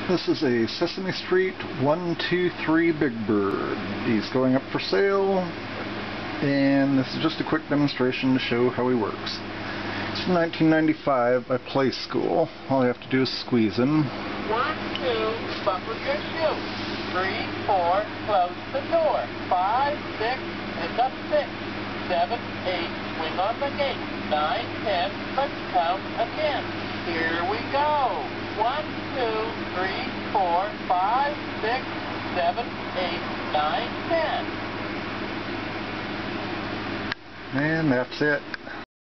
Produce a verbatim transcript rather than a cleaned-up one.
This is a Sesame Street one two three Bigbird. He's going up for sale, and this is just a quick demonstration to show how he works. It's from nineteen ninety-five by Playskool. All you have to do is squeeze him. One, two, buckle your shoe. Three, four, close the door. Five, six, pick up six. Seven, eight, swing on the gate. Nine, ten, let's count again. Here we go. One, two, three, four, five, six, seven, eight, nine, ten. And that's it.